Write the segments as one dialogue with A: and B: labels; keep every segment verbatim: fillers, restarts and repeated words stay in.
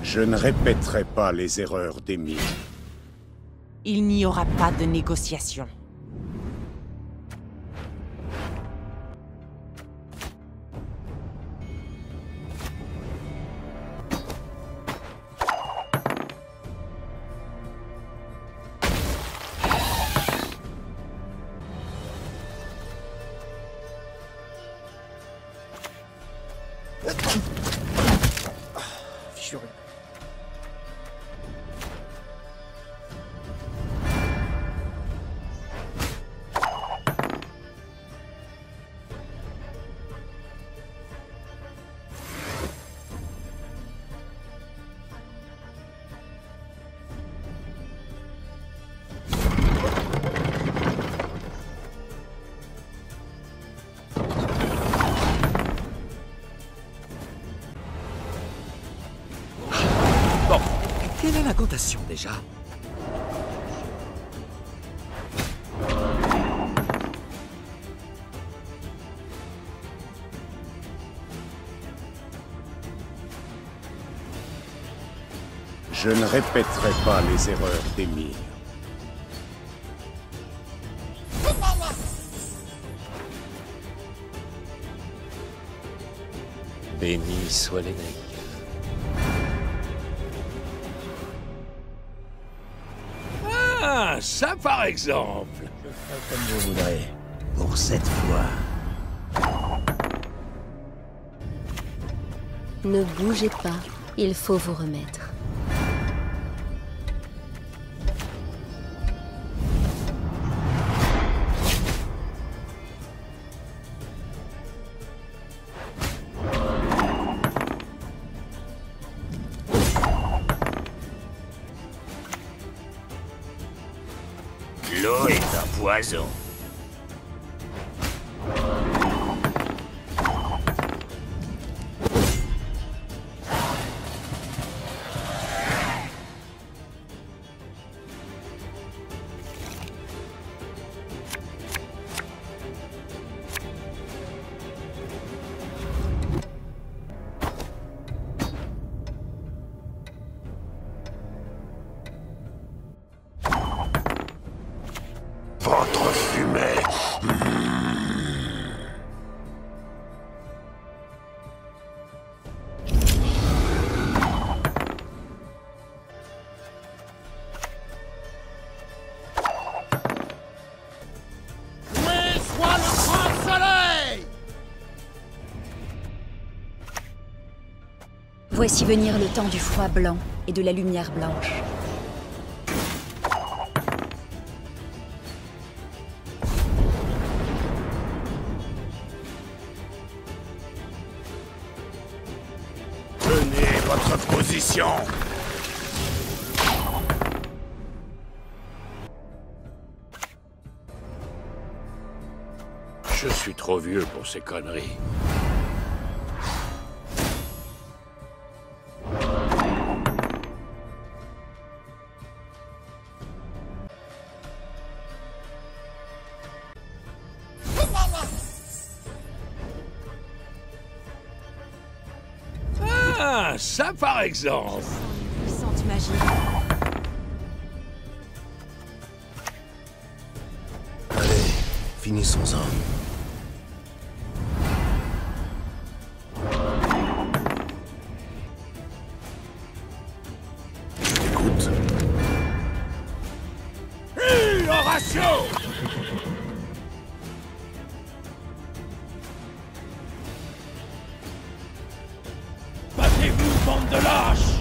A: Je ne répéterai pas les erreurs d'Emile.
B: Il n'y aura pas de négociation.
C: Quelle est l'incantation déjà?
A: Je ne répéterai pas les erreurs d'Emile.
C: Bénis soient les naïfs.
D: Ah, ça par exemple.
E: Je ferai comme je voudrais. Pour cette fois.
F: Ne bougez pas, il faut vous remettre.
E: L'eau est un poison. Votre fumée.
D: Loué soit le grand soleil!
F: Voici venir le temps du froid blanc et de la lumière blanche.
A: Tenez votre position.
D: Je suis trop vieux pour ces conneries. Ah, ça par exemple.
B: Puissante magie.
E: Allez, finissons-en. Écoute.
D: Hé, Horatio! Battez-vous, bande de lâches!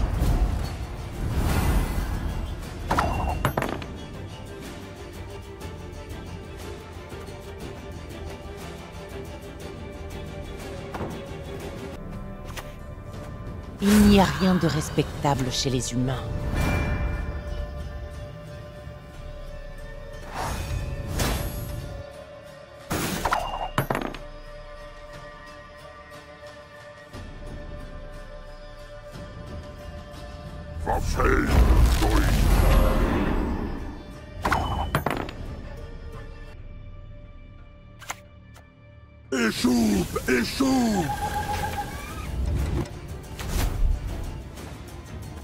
B: Il n'y a rien de respectable chez les humains.
A: Échoupe, échoupe.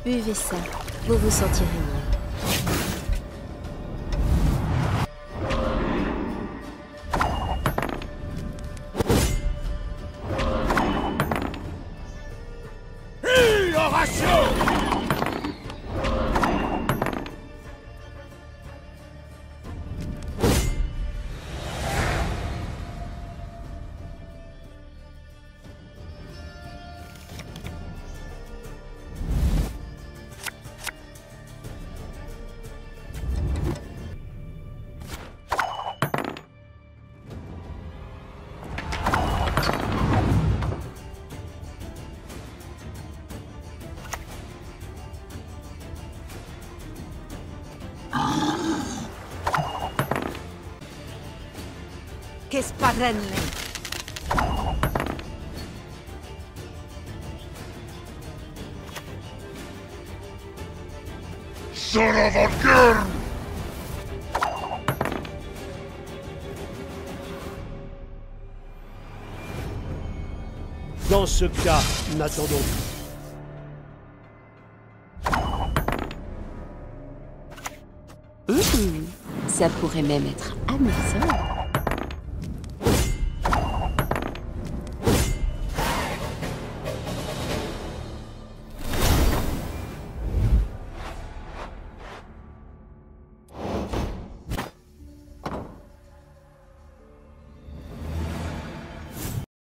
F: Buvez ça, vous vous sentirez mieux.
D: Une oration!
B: Che sparrenle!
A: Sono Valkyr!
G: Dans ce cas, n'attendons plus.
F: Mmh, ça pourrait même être amusant.